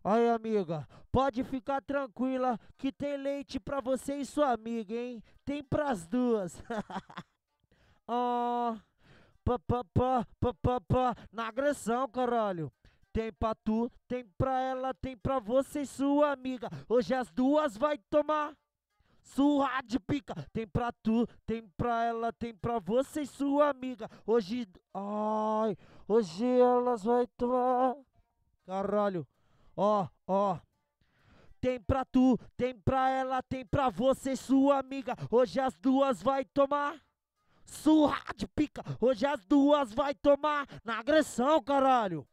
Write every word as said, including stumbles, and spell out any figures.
Aí, amiga, pode ficar tranquila que tem leite pra você e sua amiga, hein? Tem pras duas. Ah, pá, pá, pá, pá, pá, pá, na agressão, caralho. Tem pra tu, tem pra ela, tem pra você e sua amiga. Hoje as duas vai tomar surra de pica. Tem pra tu, tem pra ela, tem pra você e sua amiga. Hoje, ai, hoje elas vai tomar. Caralho, ó, ó. Tem pra tu, tem pra ela, tem pra você e sua amiga. Hoje as duas vai tomar surra de pica. Hoje as duas vai tomar na agressão, caralho.